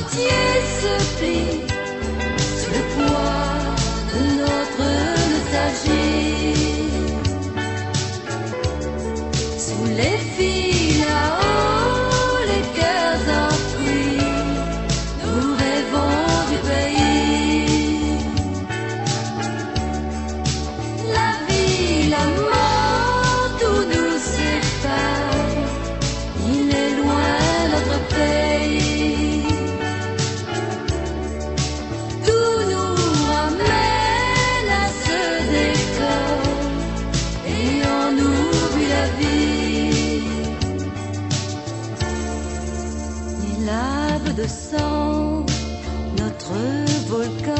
entier se plie sous le poids de notre nostalgie. Sous les fils là-haut, les cœurs enfouis, nous rêvons du pays. La vie, la mort, tout nous sépare. Il est loin notre pays. Tout nous ramène à ce décor et on oublie la vie. Les laves de sang, notre volcan